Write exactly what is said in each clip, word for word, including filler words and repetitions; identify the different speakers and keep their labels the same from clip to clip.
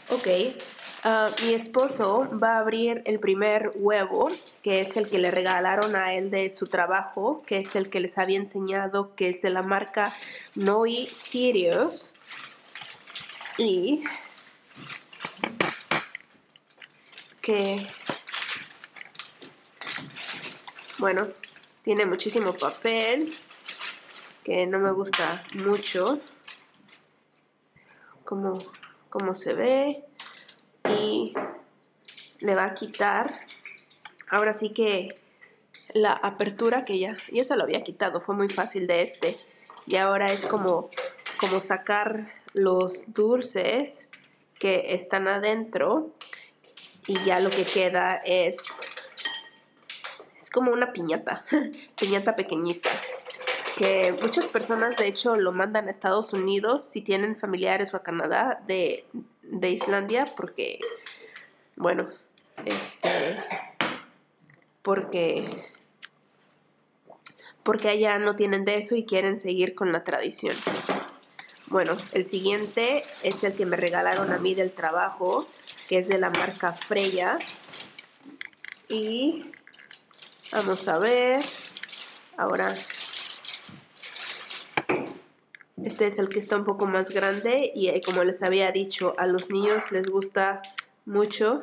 Speaker 1: Ok, uh, mi esposo va a abrir el primer huevo, que es el que le regalaron a él de su trabajo, que es el que les había enseñado, que es de la marca Noi Sirius. Y que, bueno, tiene muchísimo papel, que no me gusta mucho como, como se ve, y le va a quitar, ahora sí que la apertura que ya, ya se lo había quitado, fue muy fácil de este, y ahora es como, como sacar los dulces que están adentro, y ya lo que queda es, es como una piñata, piñata pequeñita, que muchas personas de hecho lo mandan a Estados Unidos si tienen familiares o a Canadá de, de Islandia, porque, bueno, este, porque, porque allá no tienen de eso y quieren seguir con la tradición. Bueno, el siguiente es el que me regalaron a mí del trabajo, que es de la marca Freya. Y vamos a ver, ahora, este es el que está un poco más grande y eh, como les había dicho, a los niños les gusta mucho,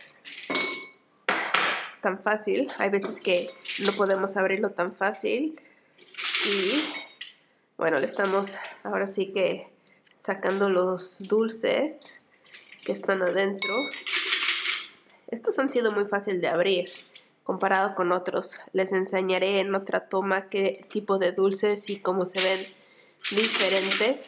Speaker 1: tan fácil. Hay veces que no podemos abrirlo tan fácil y bueno, le estamos ahora sí que sacando los dulces que están adentro. Estos han sido muy fácil de abrir comparado con otros. Les enseñaré en otra toma qué tipo de dulces y cómo se ven diferentes.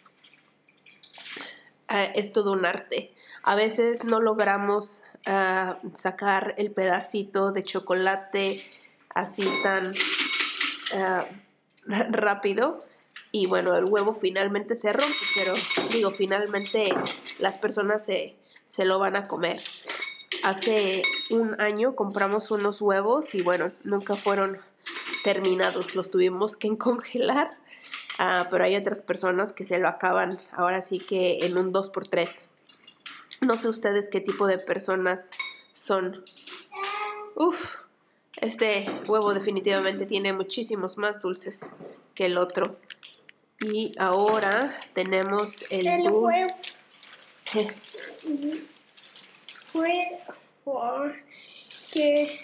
Speaker 1: Uh, es todo un arte. A veces no logramos uh, sacar el pedacito de chocolate así tan uh, rápido. Y bueno, el huevo finalmente se rompe, pero digo, finalmente las personas se, se lo van a comer. Hace un año compramos unos huevos y bueno, nunca fueron terminados, los tuvimos que congelar, uh, pero hay otras personas que se lo acaban ahora sí que en un dos por tres. No sé ustedes qué tipo de personas son. Uf, este huevo definitivamente tiene muchísimos más dulces que el otro. Y ahora tenemos el,
Speaker 2: el
Speaker 1: dulce.
Speaker 2: Huevo que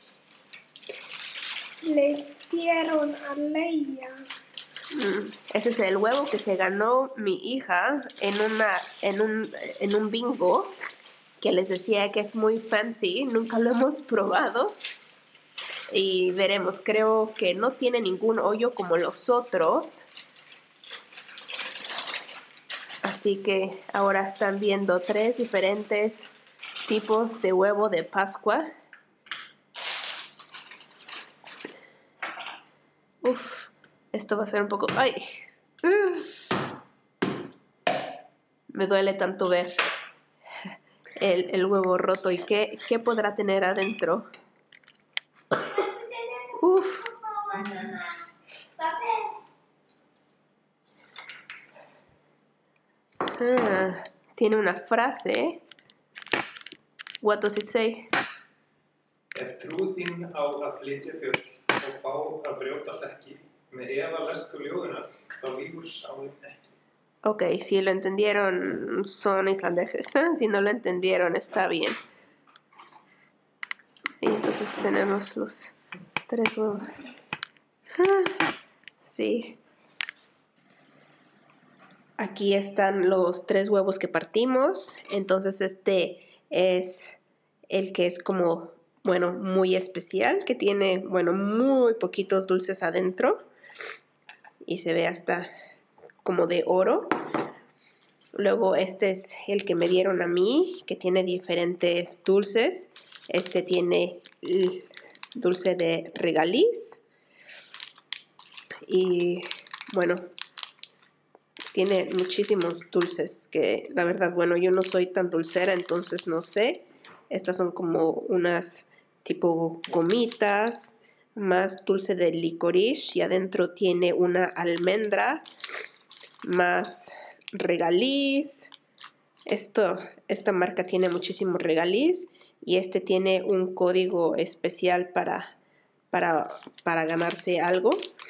Speaker 2: le dieron a Leia.
Speaker 1: Mm, ese es el huevo que se ganó mi hija en una en un en un bingo, que les decía que es muy fancy. Nunca lo hemos probado y veremos. Creo que no tiene ningún hoyo como los otros, así que ahora están viendo tres diferentes tipos de huevo de Pascua. Uf, esto va a ser un poco... ¡Ay! Uh, me duele tanto ver el, el huevo roto. ¿Y qué, qué podrá tener adentro? Uf. Ah, tiene una frase. What does it say?
Speaker 3: Ef trú þín á að flytja fjöll og fá að brjóta hlekki, með efa lestu ljóðunar, þá lífur sálin ekki.
Speaker 1: Ok, si lo entendieron, son islandeses. Si no lo entendieron, está bien. Y entonces tenemos los tres huevos. Ah, sí. Aquí están los tres huevos que partimos. Entonces este es el que es como, bueno, muy especial, que tiene, bueno, muy poquitos dulces adentro. Y se ve hasta como de oro. Luego este es el que me dieron a mí, que tiene diferentes dulces. Este tiene el dulce de regaliz. Y bueno, tiene muchísimos dulces que la verdad, bueno, yo no soy tan dulcera, entonces no sé. Estas son como unas tipo gomitas, más dulce de licorice y adentro tiene una almendra, más regaliz, Esto, esta marca tiene muchísimos regaliz y este tiene un código especial para, para, para ganarse algo.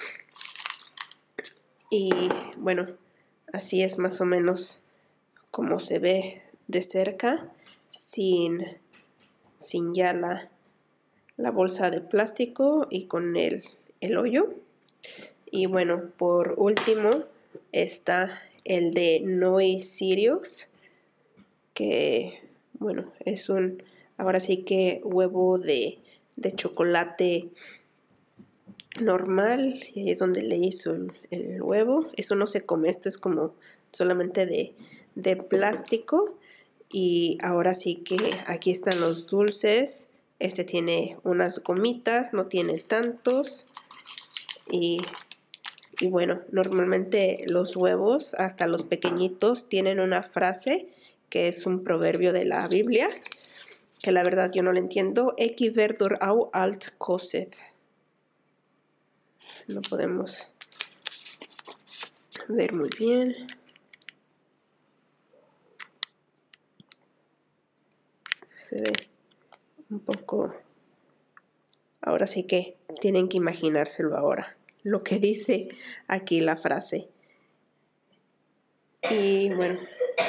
Speaker 1: Y bueno, así es más o menos como se ve de cerca, sin, sin ya la, la bolsa de plástico y con el, el hoyo. Y bueno, por último está el de Noi Sirius, que bueno, es un, ahora sí que huevo de, de chocolate normal, y ahí es donde le hizo el, el huevo. Eso no se come, esto es como solamente de, de plástico. Y ahora sí que aquí están los dulces. Este tiene unas gomitas, no tiene tantos. Y, y bueno, normalmente los huevos, hasta los pequeñitos, tienen una frase que es un proverbio de la Biblia, que la verdad yo no lo entiendo. Ekki verður á allt kosið. No podemos ver muy bien. Se ve un poco. Ahora sí que tienen que imaginárselo ahora, lo que dice aquí la frase. Y bueno,